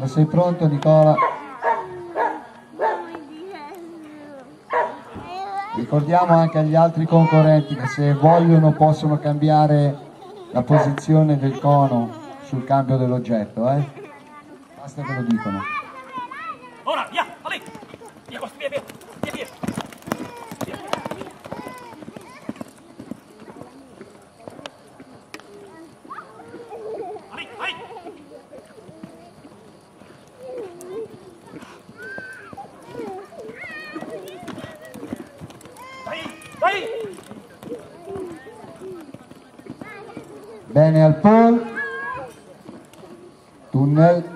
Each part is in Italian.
Quando sei pronto, Nicola. Ricordiamo anche agli altri concorrenti che se vogliono possono cambiare la posizione del cono sul cambio dell'oggetto, basta che lo dicono. Ora, via, lì! Via, via, via, via, via! Bene al pole, tunnel,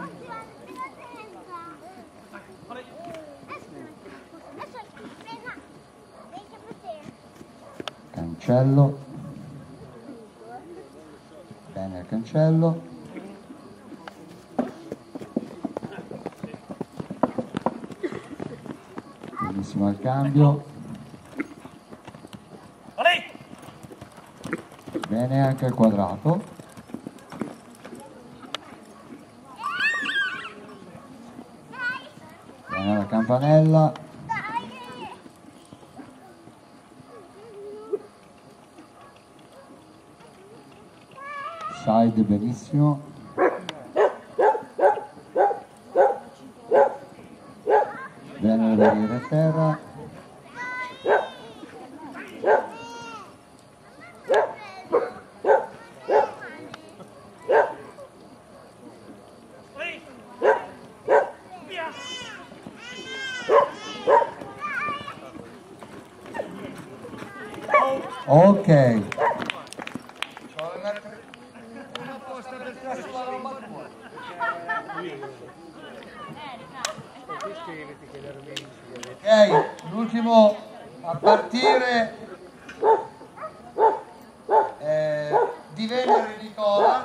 cancello, bene al cancello, benissimo al cambio, bene anche al quadrato, bene alla campanella, side benissimo, bene le barriere a terra, ok. Ok, l'ultimo a partire di Venere Nicola.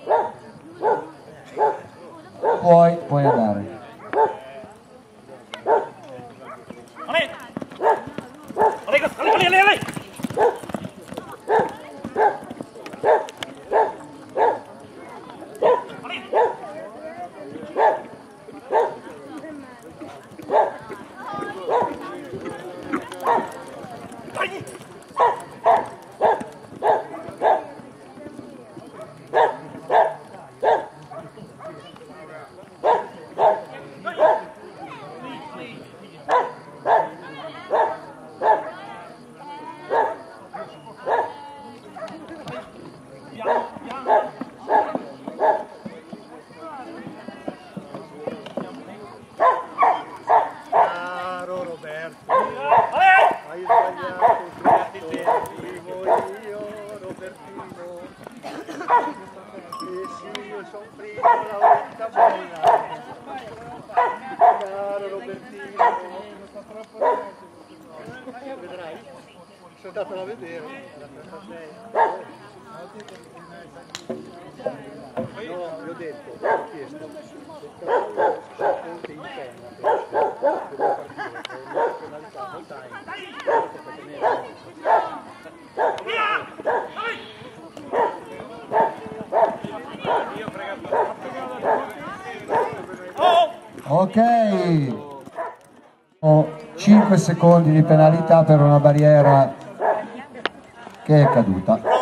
Puoi andare. Vedrai, sono andato a vedere. No, gli ho detto, ho chiesto, se ponte in penna, devo partire, una penalità molto Ok, ho 5 secondi di penalità per una barriera che è caduta.